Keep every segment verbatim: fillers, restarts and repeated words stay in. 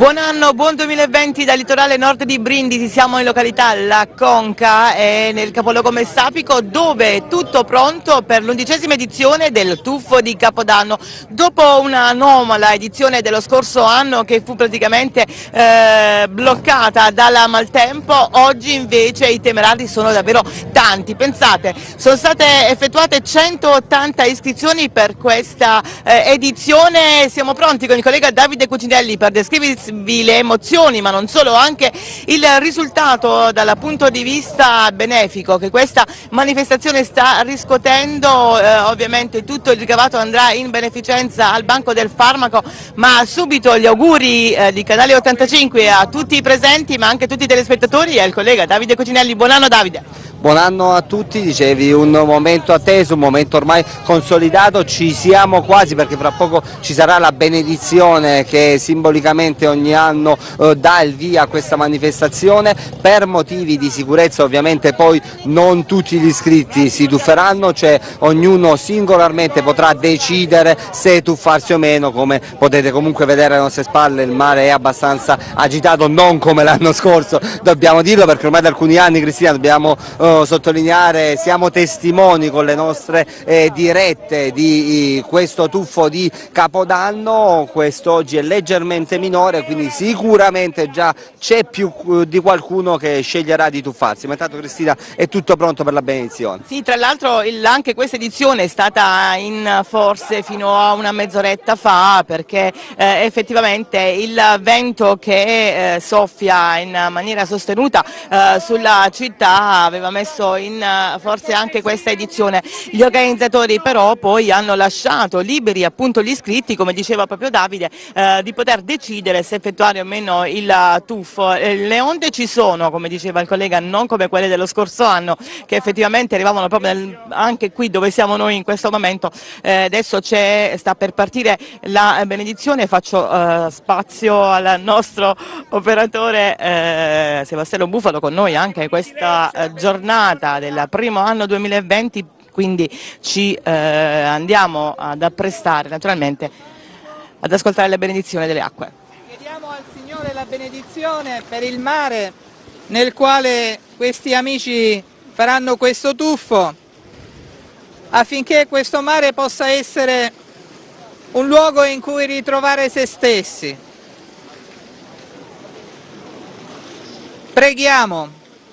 Buon anno, buon duemilaventi dal litorale nord di Brindisi. Siamo in località La Conca e nel capoluogo Messapico, dove è tutto pronto per l'undicesima edizione del tuffo di Capodanno. Dopo una anomala edizione dello scorso anno che fu praticamente eh, bloccata dalla maltempo, oggi invece i temerari sono davvero tanti. Pensate, sono state effettuate centottanta iscrizioni per questa eh, edizione. Siamo pronti con il collega Davide Cucinelli per descrivervi le emozioni, ma non solo, anche il risultato dal punto di vista benefico che questa manifestazione sta riscuotendo. Eh, ovviamente tutto il ricavato andrà in beneficenza al Banco del Farmaco, ma subito gli auguri eh, di Canale ottantacinque a tutti i presenti, ma anche a tutti i telespettatori, e al collega Davide Cucinelli. Buon anno Davide. Buon anno a tutti, dicevi un momento atteso, un momento ormai consolidato, ci siamo quasi perché fra poco ci sarà la benedizione che simbolicamente ogni anno eh, dà il via a questa manifestazione. Per motivi di sicurezza ovviamente poi non tutti gli iscritti si tufferanno, cioè ognuno singolarmente potrà decidere se tuffarsi o meno. Come potete comunque vedere alle nostre spalle il mare è abbastanza agitato, non come l'anno scorso, dobbiamo dirlo, perché ormai da alcuni anni, Cristina, dobbiamo eh, sottolineare, siamo testimoni con le nostre eh, dirette di eh, questo tuffo di Capodanno. Quest'oggi è leggermente minore, quindi sicuramente già c'è più eh, di qualcuno che sceglierà di tuffarsi. Ma intanto, Cristina, è tutto pronto per la benedizione? Sì, tra l'altro anche questa edizione è stata in forse fino a una mezz'oretta fa, perché eh, effettivamente il vento che eh, soffia in maniera sostenuta eh, sulla città aveva messo in forse anche questa edizione. Gli organizzatori però poi hanno lasciato liberi appunto gli iscritti, come diceva proprio Davide, eh, di poter decidere se effettuare o meno il tuffo. Eh, le onde ci sono, come diceva il collega, non come quelle dello scorso anno, che effettivamente arrivavano proprio nel, anche qui dove siamo noi in questo momento. Eh, adesso sta per partire la benedizione, faccio eh, spazio al nostro operatore eh, Sebastiano Bufalo con noi anche questa eh, giornata del primo anno duemilaventi, quindi ci eh, andiamo ad apprestare naturalmente ad ascoltare la benedizione delle acque. Chiediamo al Signore la benedizione per il mare nel quale questi amici faranno questo tuffo, affinché questo mare possa essere un luogo in cui ritrovare se stessi. Preghiamo.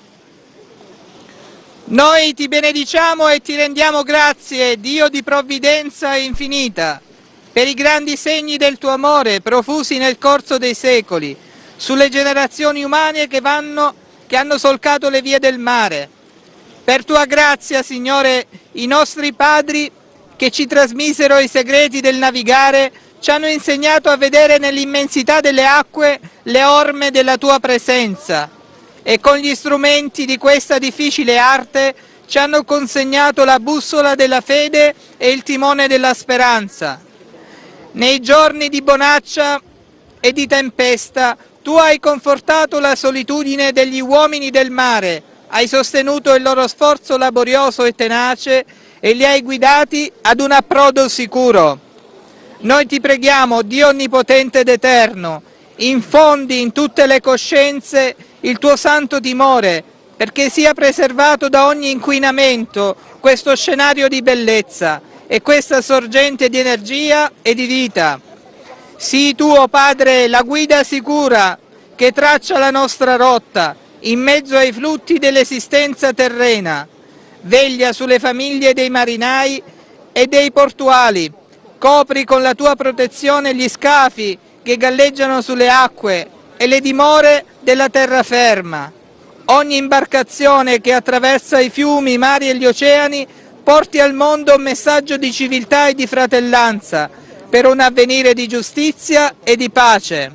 Noi ti benediciamo e ti rendiamo grazie, Dio di provvidenza infinita, per i grandi segni del tuo amore profusi nel corso dei secoli, sulle generazioni umane che, vanno, che hanno solcato le vie del mare. Per tua grazia, Signore, i nostri padri che ci trasmisero i segreti del navigare ci hanno insegnato a vedere nell'immensità delle acque le orme della tua presenza, e con gli strumenti di questa difficile arte ci hanno consegnato la bussola della fede e il timone della speranza. Nei giorni di bonaccia e di tempesta tu hai confortato la solitudine degli uomini del mare, hai sostenuto il loro sforzo laborioso e tenace e li hai guidati ad un approdo sicuro. Noi ti preghiamo, Dio onnipotente ed eterno, infondi in tutte le coscienze il tuo santo timore, perché sia preservato da ogni inquinamento questo scenario di bellezza e questa sorgente di energia e di vita. Sii tu, o Padre, la guida sicura che traccia la nostra rotta in mezzo ai flutti dell'esistenza terrena. Veglia sulle famiglie dei marinai e dei portuali, copri con la tua protezione gli scafi che galleggiano sulle acque e le dimore della terraferma. Ogni imbarcazione che attraversa i fiumi, i mari e gli oceani porti al mondo un messaggio di civiltà e di fratellanza per un avvenire di giustizia e di pace.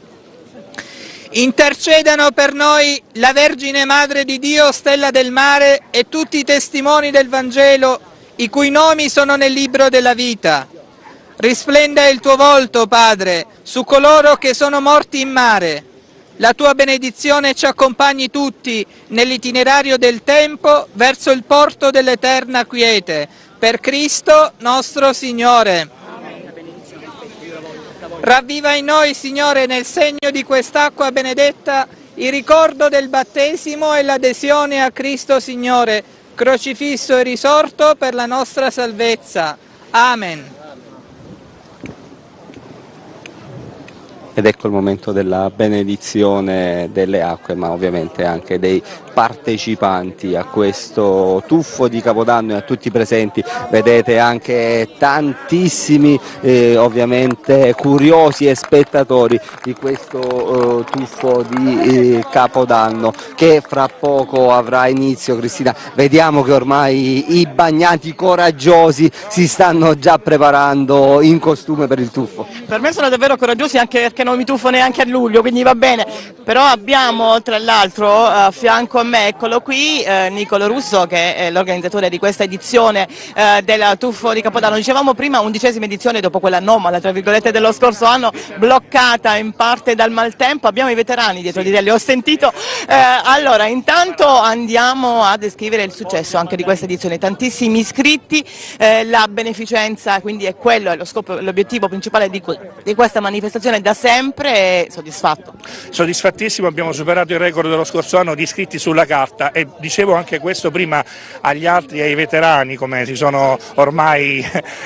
Intercedano per noi la Vergine Madre di Dio, Stella del Mare, e tutti i testimoni del Vangelo, i cui nomi sono nel libro della vita. Risplenda il tuo volto, Padre, su coloro che sono morti in mare. La tua benedizione ci accompagni tutti nell'itinerario del tempo verso il porto dell'eterna quiete. Per Cristo nostro Signore. Ravviva in noi, Signore, nel segno di quest'acqua benedetta, il ricordo del battesimo e l'adesione a Cristo Signore, crocifisso e risorto per la nostra salvezza. Amen. Ed ecco il momento della benedizione delle acque, ma ovviamente anche dei partecipanti a questo tuffo di Capodanno e a tutti i presenti. Vedete anche tantissimi eh, ovviamente curiosi e spettatori di questo eh, tuffo di eh, Capodanno che fra poco avrà inizio. Cristina, vediamo che ormai i bagnati coraggiosi si stanno già preparando in costume per il tuffo. Per me sono davvero coraggiosi, anche perché non mi tuffo neanche a luglio, quindi va bene. Però abbiamo tra l'altro a fianco a me, eccolo qui, eh, Nicolo Russo, che è l'organizzatore di questa edizione eh, del tuffo di Capodanno. Dicevamo prima undicesima edizione dopo quella anomala, tra virgolette, dello scorso anno, bloccata in parte dal maltempo. Abbiamo i veterani dietro di te, li ho sentito. Eh, allora, intanto andiamo a descrivere il successo anche di questa edizione. Tantissimi iscritti, eh, la beneficenza, quindi è quello, è lo scopo, l'obiettivo principale di, di questa manifestazione da sempre. È soddisfatto? Soddisfattissimo, abbiamo superato il record dello scorso anno di iscritti sulla carta e dicevo anche questo prima agli altri e ai veterani, come si sono ormai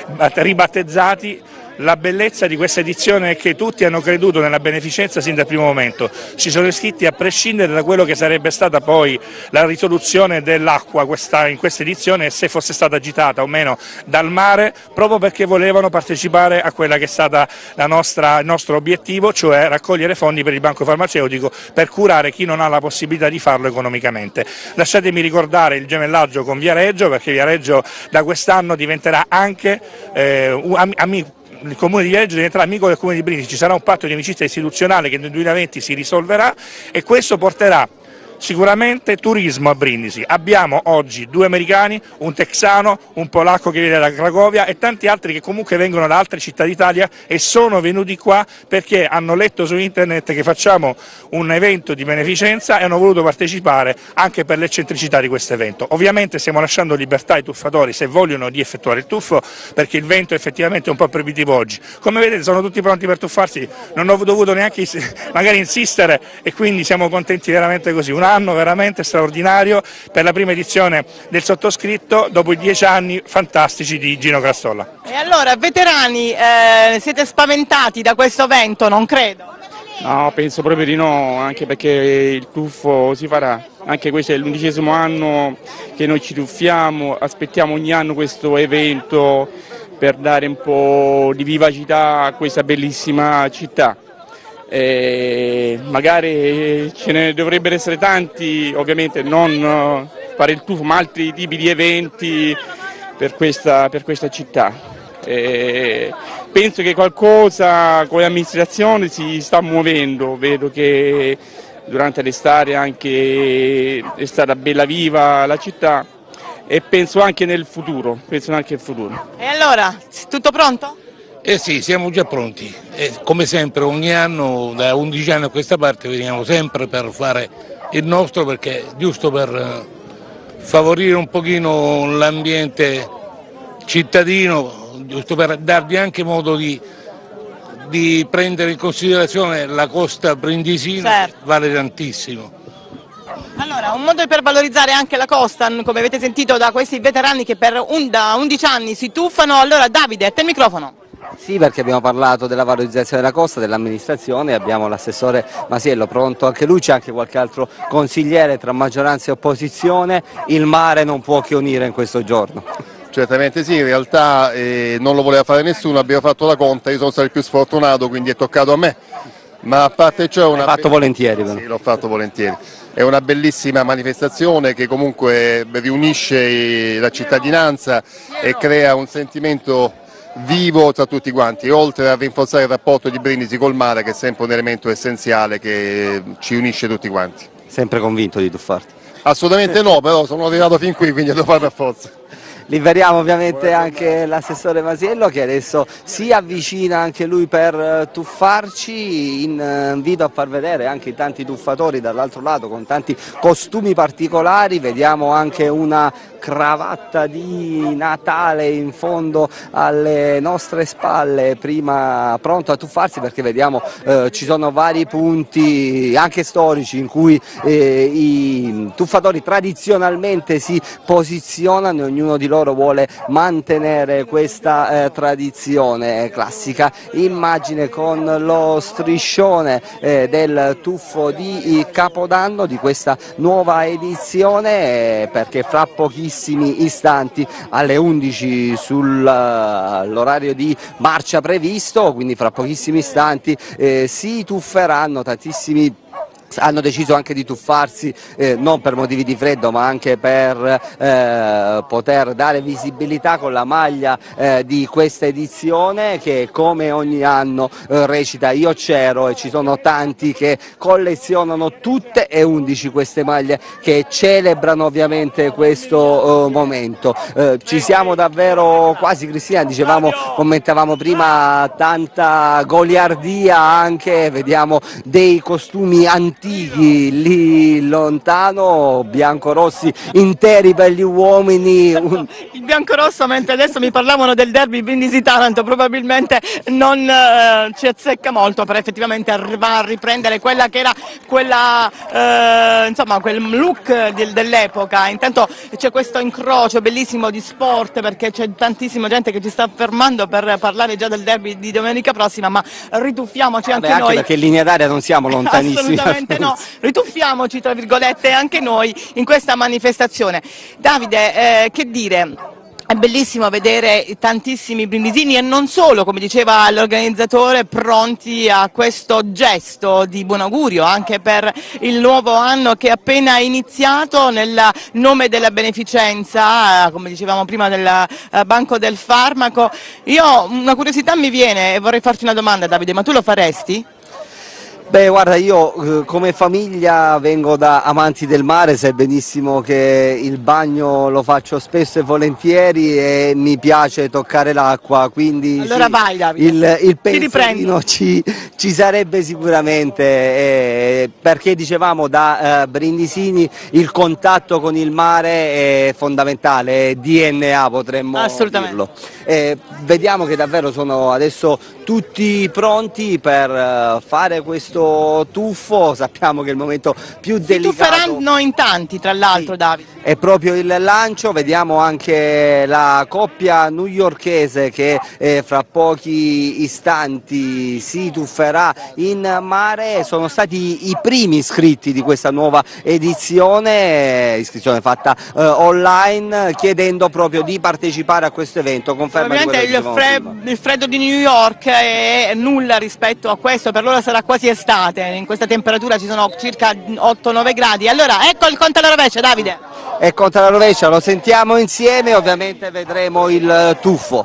ribattezzati. La bellezza di questa edizione è che tutti hanno creduto nella beneficenza sin dal primo momento, si sono iscritti a prescindere da quello che sarebbe stata poi la risoluzione dell'acqua in questa edizione, se fosse stata agitata o meno dal mare, proprio perché volevano partecipare a quella che è stata la nostra, il nostro obiettivo, cioè raccogliere fondi per il banco farmaceutico per curare chi non ha la possibilità di farlo economicamente. Lasciatemi ricordare il gemellaggio con Viareggio, perché Viareggio da quest'anno diventerà anche eh, un amico. Il Comune di Viareggio diventerà amico del Comune di Brindisi, ci sarà un patto di amicizia istituzionale che nel duemilaventi si risolverà e questo porterà sicuramente turismo a Brindisi. Abbiamo oggi due americani, un texano, un polacco che viene da Cracovia e tanti altri che comunque vengono da altre città d'Italia e sono venuti qua perché hanno letto su internet che facciamo un evento di beneficenza e hanno voluto partecipare anche per l'eccentricità di questo evento. Ovviamente stiamo lasciando libertà ai tuffatori se vogliono di effettuare il tuffo, perché il vento effettivamente è un po' proibitivo oggi. Come vedete sono tutti pronti per tuffarsi, non ho dovuto neanche magari insistere e quindi siamo contenti veramente così. Un anno veramente straordinario per la prima edizione del sottoscritto dopo i dieci anni fantastici di Gino Crastolla. E allora, veterani, eh, siete spaventati da questo vento, non credo? No, penso proprio di no, anche perché il tuffo si farà. Anche questo è l'undicesimo anno che noi ci tuffiamo, aspettiamo ogni anno questo evento per dare un po' di vivacità a questa bellissima città. E magari ce ne dovrebbero essere tanti, ovviamente non fare il tuffo ma altri tipi di eventi per questa, per questa città. E penso che qualcosa con l'amministrazione si sta muovendo, vedo che durante l'estate anche è stata bella viva la città e penso anche nel futuro, penso anche nel futuro. E allora, tutto pronto? Eh sì, siamo già pronti, e come sempre ogni anno, da undici anni a questa parte, veniamo sempre per fare il nostro, perché giusto per favorire un pochino l'ambiente cittadino, giusto per darvi anche modo di, di prendere in considerazione la costa brindisina, certo. Vale tantissimo. Allora, un modo per valorizzare anche la costa, come avete sentito da questi veterani che per un, da undici anni si tuffano. Allora Davide, a te il microfono. Sì, perché abbiamo parlato della valorizzazione della costa, dell'amministrazione, abbiamo l'assessore Masiello pronto anche lui, c'è anche qualche altro consigliere tra maggioranza e opposizione. Il mare non può che unire in questo giorno. Certamente sì, in realtà eh, non lo voleva fare nessuno, abbiamo fatto la conta, io sono stato il più sfortunato, quindi è toccato a me. Ma a parte ciò è una... L'hai fatto volentieri però. Sì, l'ho fatto volentieri. È una bellissima manifestazione che comunque riunisce la cittadinanza e crea un sentimento vivo tra tutti quanti, oltre a rinforzare il rapporto di Brindisi col mare, che è sempre un elemento essenziale che ci unisce tutti quanti. Sempre convinto di tuffarti? Assolutamente no, però sono arrivato fin qui, quindi devo fare per forza. liberiamo ovviamente anche l'assessore Masiello che adesso si avvicina anche lui per tuffarci. Invito a far vedere anche i tanti tuffatori dall'altro lato con tanti costumi particolari, vediamo anche una cravatta di Natale in fondo alle nostre spalle, prima pronto a tuffarsi, perché vediamo eh, ci sono vari punti anche storici in cui eh, i tuffatori tradizionalmente si posizionano e ognuno di loro vuole mantenere questa eh, tradizione. Classica immagine con lo striscione eh, del tuffo di Capodanno di questa nuova edizione, eh, perché fra pochissimi istanti alle undici sull'orario di marcia previsto, quindi fra pochissimi istanti eh, si tufferanno tantissimi. Hanno deciso anche di tuffarsi eh, non per motivi di freddo ma anche per eh, poter dare visibilità con la maglia eh, di questa edizione che come ogni anno eh, recita Io c'ero, e ci sono tanti che collezionano tutte e undici queste maglie che celebrano ovviamente questo eh, momento. Eh, ci siamo davvero quasi, Cristina, dicevamo, commentavamo prima tanta goliardia anche, vediamo dei costumi antichi lì lontano, biancorossi interi per gli uomini. Il biancorosso, mentre adesso mi parlavano del derby Brindisi-Taranto, probabilmente non eh, ci azzecca molto, però effettivamente va a riprendere quella che era quella, eh, insomma, quel look del, dell'epoca. Intanto c'è questo incrocio bellissimo di sport, perché c'è tantissima gente che ci sta fermando per parlare già del derby di domenica prossima, ma rituffiamoci anche Beh, anche noi. Perché in linea d'aria non siamo lontanissimi. Assolutamente no, rituffiamoci tra virgolette anche noi in questa manifestazione. Davide, eh, che dire? È bellissimo vedere tantissimi brindisini e non solo, come diceva l'organizzatore, pronti a questo gesto di buon augurio anche per il nuovo anno che è appena iniziato, nel nome della beneficenza, come dicevamo prima, del Banco del Farmaco. Io una curiosità mi viene e vorrei farti una domanda, Davide, ma tu lo faresti? Beh, guarda, io eh, come famiglia vengo da amanti del mare, sai benissimo che il bagno lo faccio spesso e volentieri e mi piace toccare l'acqua, quindi allora sì, vai, Davide. il, il pensierino ci, ci sarebbe sicuramente, eh, perché dicevamo da eh, brindisini il contatto con il mare è fondamentale, è D N A potremmo Assolutamente. dirlo. Eh, vediamo che davvero sono adesso tutti pronti per uh, fare questo tuffo, sappiamo che è il momento più Si delicato. tufferanno in tanti, tra l'altro, Sì, Davide. è proprio il lancio, vediamo anche la coppia newyorkese che eh, fra pochi istanti si tufferà in mare. Sono stati i primi iscritti di questa nuova edizione, iscrizione fatta eh, online, chiedendo proprio di partecipare a questo evento. Conferma di quello che Ovviamente il, dicevamo fre- prima. il freddo di New York è nulla rispetto a questo, per loro sarà quasi estate, in questa temperatura ci sono circa otto nove gradi. Allora ecco il conto alla rovescia, Davide. E contro la rovescia lo sentiamo insieme, ovviamente vedremo il tuffo.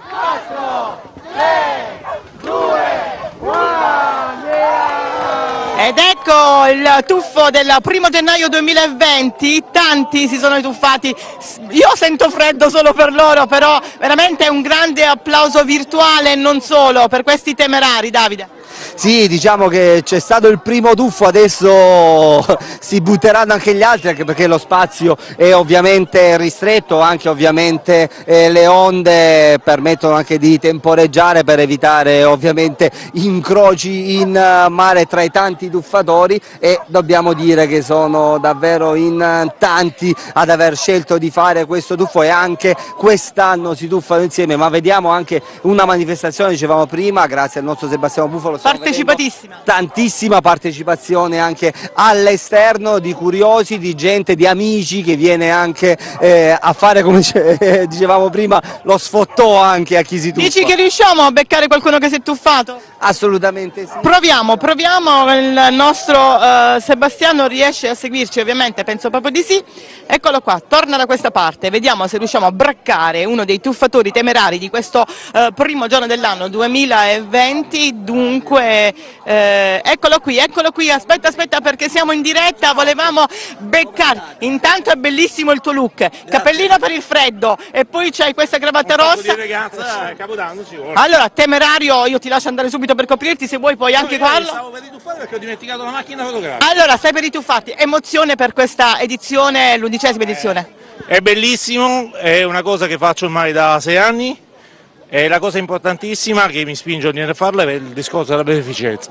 Ed ecco il tuffo del primo gennaio duemilaventi, tanti si sono tuffati, io sento freddo solo per loro, però veramente un grande applauso virtuale e non solo per questi temerari, Davide. Sì, diciamo che c'è stato il primo tuffo, adesso si butteranno anche gli altri, anche perché lo spazio è ovviamente ristretto, anche ovviamente eh, le onde permettono anche di temporeggiare per evitare ovviamente incroci in uh, mare tra i tanti tuffatori, e dobbiamo dire che sono davvero in uh, tanti ad aver scelto di fare questo tuffo, e anche quest'anno si tuffano insieme. Ma vediamo anche una manifestazione, dicevamo prima, grazie al nostro Sebastiano Bufalo, Partecipatissima. Tantissima partecipazione anche all'esterno, di curiosi, di gente, di amici che viene anche eh, a fare, come dicevamo prima, lo sfottò anche a chi si tuffa. Dici che riusciamo a beccare qualcuno che si è tuffato? Assolutamente sì. Proviamo, proviamo, il nostro uh, Sebastiano riesce a seguirci, ovviamente penso proprio di sì. Eccolo qua, torna da questa parte, vediamo se riusciamo a braccare uno dei tuffatori temerari di questo uh, primo giorno dell'anno duemilaventi. Dunque comunque eh, eccolo qui, eccolo qui, aspetta, aspetta perché siamo in diretta, volevamo beccare. Intanto è bellissimo il tuo look, cappellino per il freddo e poi c'hai questa cravatta rossa. Di ragazza, Capodanno ci vuole. Allora, temerario, io ti lascio andare subito per coprirti, se vuoi puoi anche farlo. Stavo per rituffare perché ho dimenticato la macchina fotografica. Allora, stai per rituffarti, emozione per questa edizione, l'undicesima edizione. È bellissimo, è una cosa che faccio ormai da sei anni e la cosa importantissima che mi spinge ogni anno a farla è il discorso della beneficenza.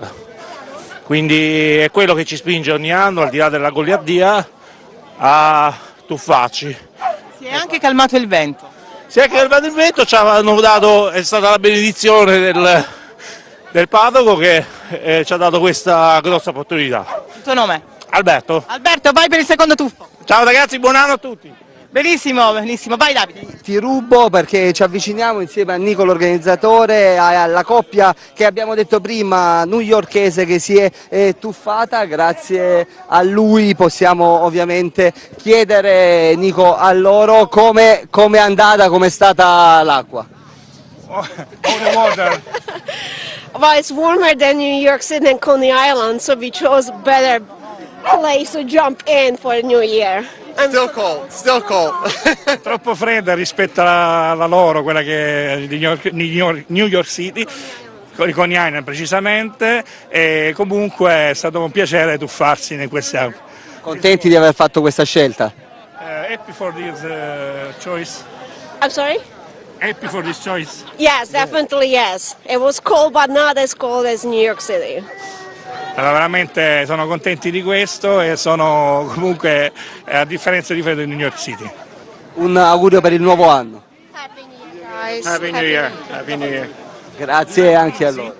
Quindi è quello che ci spinge ogni anno, al di là della goliardia, a tuffarci. Si è anche calmato il vento. Si è calmato il vento, ci hanno dato, è stata la benedizione del, del parroco che eh, ci ha dato questa grossa opportunità. Il tuo nome? Alberto. Alberto, vai per il secondo tuffo. Ciao ragazzi, buon anno a tutti. Benissimo, benissimo, vai Davide. Ti rubo perché ci avviciniamo insieme a Nico l'organizzatore alla coppia che abbiamo detto prima newyorkese che si è eh, tuffata. Grazie a lui possiamo ovviamente chiedere, Nico, a loro come è andata, come è stata l'acqua. Oh, the water. Well, it's warmer than New York City and Coney Island, so we chose a better place to jump in for the New Year. I'm Still cold, still cold. Troppo fredda rispetto alla loro, quella che è di New York, New York, New York City, con i Coney Island precisamente, e comunque è stato un piacere tuffarsi in queste acque. Contenti di aver fatto questa scelta? Uh, happy for this uh, choice? I'm sorry? Happy for this choice? Yes, definitely yes. It was cold, but not as cold as New York City. Allora, veramente sono contenti di questo e sono comunque a differenza di freddo in New York City. Un augurio per il nuovo anno. Happy New Year, guys. Happy New Year. Happy New Year. Grazie anche a loro.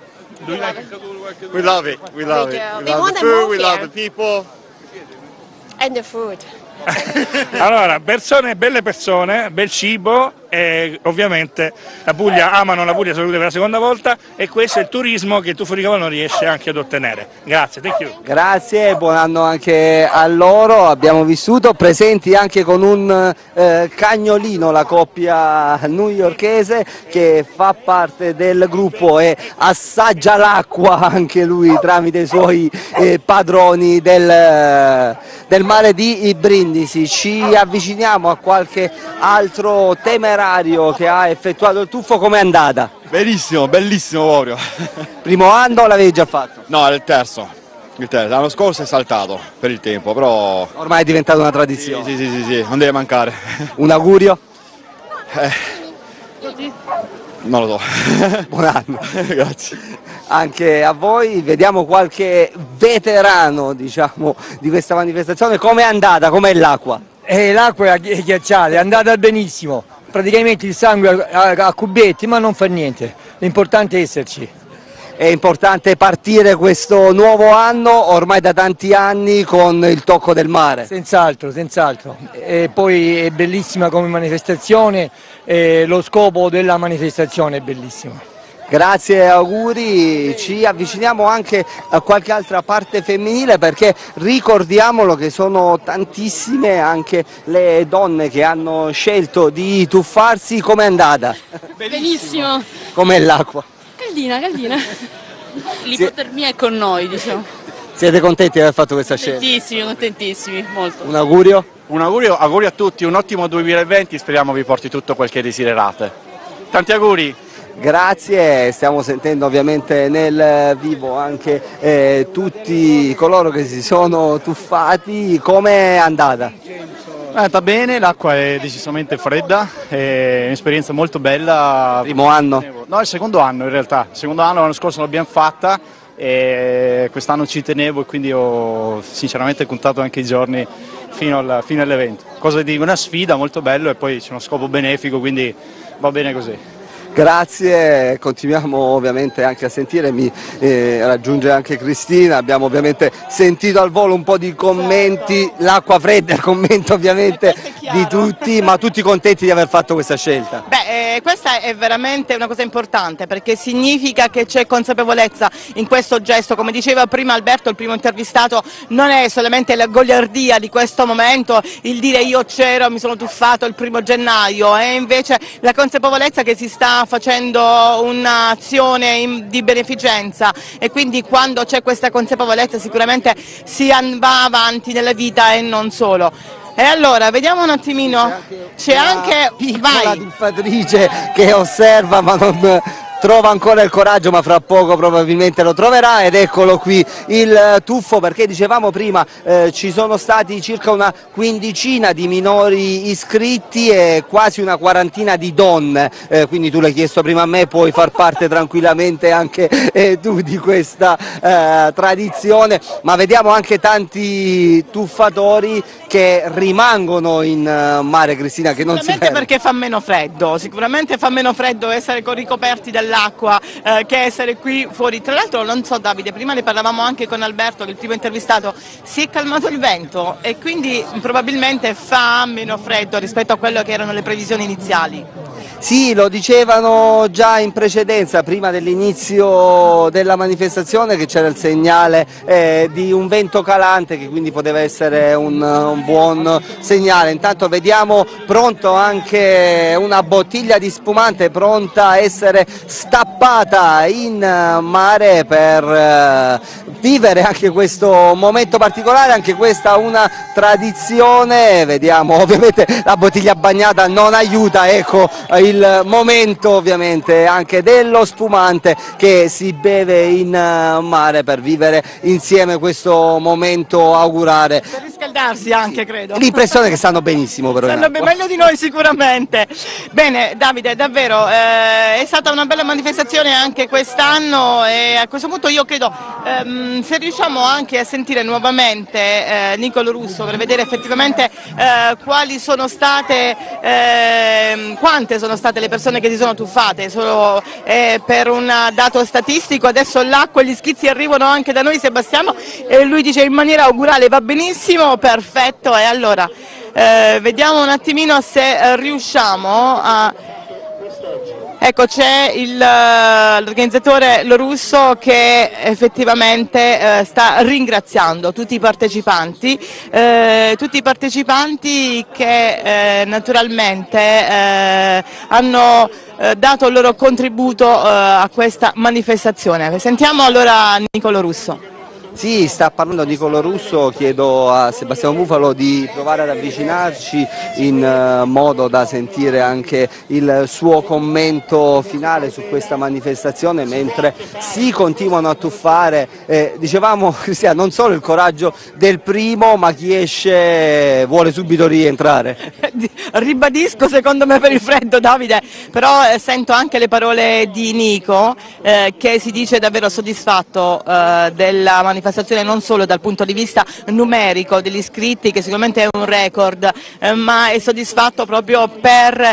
We love it, we love We it. do. We We love want the to food, move we love here. the people. And the food. Allora, persone, belle persone, bel cibo e ovviamente la Puglia, amano la Puglia soprattutto per la seconda volta e questo è il turismo che il Tuffo di Cavallo riesce anche ad ottenere. Grazie, thank you. Grazie, buon anno anche a loro, abbiamo vissuto, presenti anche con un eh, cagnolino la coppia newyorkese che fa parte del gruppo e assaggia l'acqua anche lui tramite i suoi eh, padroni del, del mare di Brindisi. Ci avviciniamo a qualche altro temerario che ha effettuato il tuffo, com'è andata? Benissimo, bellissimo proprio. Primo anno o l'avevi già fatto? No, è il terzo. Il terzo. L'anno scorso è saltato per il tempo, però... Ormai è diventata una tradizione. Sì, sì, sì, sì, non deve mancare. Un augurio? Eh, non lo so. Buon anno. Grazie. Anche a voi, vediamo qualche veterano, diciamo, di questa manifestazione. Com'è andata? Com'è l'acqua? Eh, l'acqua è ghiacciata, è andata benissimo, praticamente il sangue a, a cubetti, ma non fa niente, l'importante è esserci. È importante partire questo nuovo anno, ormai da tanti anni, con il tocco del mare. Senz'altro, senz'altro. E poi è bellissima come manifestazione, e lo scopo della manifestazione è bellissimo. Grazie e auguri, ci avviciniamo anche a qualche altra parte femminile perché ricordiamolo che sono tantissime anche le donne che hanno scelto di tuffarsi. Com'è andata? Benissimo. Com'è l'acqua? Caldina, caldina. L'ipotermia è con noi, diciamo. Siete contenti di aver fatto questa scelta? Contentissimi, contentissimi, molto. Un augurio? Un augurio, auguri a tutti, un ottimo duemilaventi, speriamo vi porti tutto quel che desiderate. Tanti auguri! Grazie, stiamo sentendo ovviamente nel vivo anche eh, tutti coloro che si sono tuffati. Com'è andata? È andata bene, l'acqua è decisamente fredda, è un'esperienza molto bella. Primo anno? No, è il secondo anno in realtà, il secondo anno, l'anno scorso l'abbiamo fatta e quest'anno ci tenevo e quindi ho sinceramente contato anche i giorni fino, al, fino all'evento. Cosa di una sfida molto bello e poi c'è uno scopo benefico, quindi va bene così. Grazie, continuiamo ovviamente anche a sentire, mi eh, raggiunge anche Cristina, abbiamo ovviamente sentito al volo un po' di commenti, l'acqua fredda, il commento ovviamente di tutti, ma tutti contenti di aver fatto questa scelta. Beh, eh, questa è veramente una cosa importante perché significa che c'è consapevolezza in questo gesto, come diceva prima Alberto, il primo intervistato, non è solamente la goliardia di questo momento, il dire io c'ero, mi sono tuffato il primo gennaio, è invece la consapevolezza che si sta facendo un'azione in- di beneficenza e quindi quando c'è questa consapevolezza sicuramente si an- va avanti nella vita e non solo. E allora, vediamo un attimino, c'è anche, piccola vai, tuffatrice che osserva ma non trova ancora il coraggio, ma fra poco probabilmente lo troverà, ed eccolo qui il tuffo, perché dicevamo prima eh, ci sono stati circa una quindicina di minori iscritti e quasi una quarantina di donne, eh, quindi tu l'hai chiesto prima a me, puoi far parte tranquillamente anche eh, tu di questa eh, tradizione, ma vediamo anche tanti tuffatori che rimangono in uh, mare, Cristina, che non si sicuramente fermano. perché fa meno freddo, sicuramente fa meno freddo essere con- ricoperti dall'acqua eh, che essere qui fuori. Tra l'altro non so Davide, prima ne parlavamo anche con Alberto, che è il primo intervistato, si è calmato il vento e quindi probabilmente fa meno freddo rispetto a quello che erano le previsioni iniziali. Sì, lo dicevano già in precedenza, prima dell'inizio della manifestazione, che c'era il segnale eh, di un vento calante, che quindi poteva essere un, un buon segnale. Intanto vediamo pronto anche una bottiglia di spumante pronta a essere stappata in mare per eh, vivere anche questo momento particolare, anche questa una tradizione. Vediamo, ovviamente la bottiglia bagnata non aiuta, ecco il momento ovviamente anche dello spumante che si beve in mare per vivere insieme questo momento augurare. Per riscaldarsi anche, credo. L'impressione è che stanno benissimo però. Stanno be- meglio di noi sicuramente. Bene Davide, davvero eh, è stata una bella manifestazione anche quest'anno e a questo punto io credo ehm, se riusciamo anche a sentire nuovamente eh, Nicolo Russo per vedere effettivamente eh, quali sono state, eh, quante sono state le persone che si sono tuffate, solo eh, per un dato statistico. Adesso l'acqua e gli schizzi arrivano anche da noi, Sebastiano, e lui dice in maniera augurale va benissimo, perfetto. E allora eh, vediamo un attimino se eh, riusciamo a... Ecco, c'è il, eh, l'organizzatore Lorusso che effettivamente eh, sta ringraziando tutti i partecipanti, eh, tutti i partecipanti che eh, naturalmente eh, hanno eh, dato il loro contributo eh, a questa manifestazione. Sentiamo allora Nicolo Russo. Sì, sta parlando Nicolo Russo, chiedo a Sebastiano Bufalo di provare ad avvicinarci in uh, modo da sentire anche il suo commento finale su questa manifestazione, mentre si continuano a tuffare, eh, dicevamo Cristiano, non solo il coraggio del primo, ma chi esce vuole subito rientrare. Ribadisco secondo me per il freddo Davide, però eh, sento anche le parole di Nico eh, che si dice davvero soddisfatto eh, della manifestazione, non solo dal punto di vista numerico degli iscritti, che sicuramente è un record, eh, ma è soddisfatto proprio per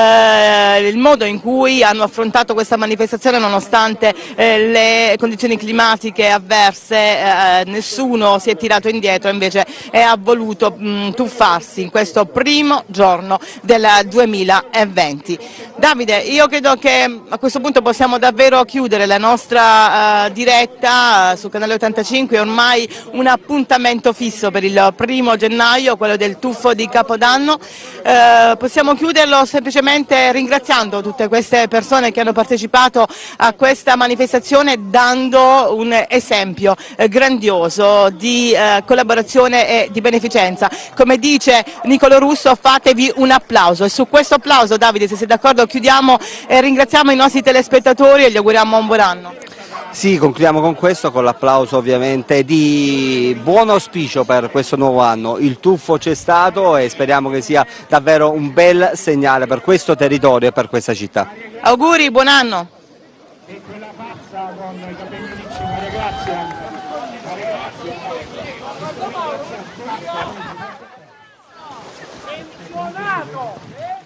eh, il modo in cui hanno affrontato questa manifestazione nonostante eh, le condizioni climatiche avverse, eh, nessuno si è tirato indietro invece e ha voluto mh, tuffarsi in questo primo giorno del duemilaventi. Davide, io credo che a questo punto possiamo davvero chiudere la nostra uh, diretta uh, sul canale ottantacinque, ormai un appuntamento fisso per il primo gennaio, quello del tuffo di Capodanno. Uh, possiamo chiuderlo semplicemente ringraziando tutte queste persone che hanno partecipato a questa manifestazione, dando un esempio uh, grandioso di uh, collaborazione e di beneficenza. Come dice Nicolo Russo, fatevi un applauso, e su questo applauso Davide, se sei d'accordo, chiudiamo e ringraziamo i nostri telespettatori e gli auguriamo un buon anno. Sì, concludiamo con questo, con l'applauso ovviamente di buon auspicio per questo nuovo anno. Il tuffo c'è stato e speriamo che sia davvero un bel segnale per questo territorio e per questa città. Auguri, buon anno! E quella pazza con i capelli ricci, Maria Grazia. Maria Grazia.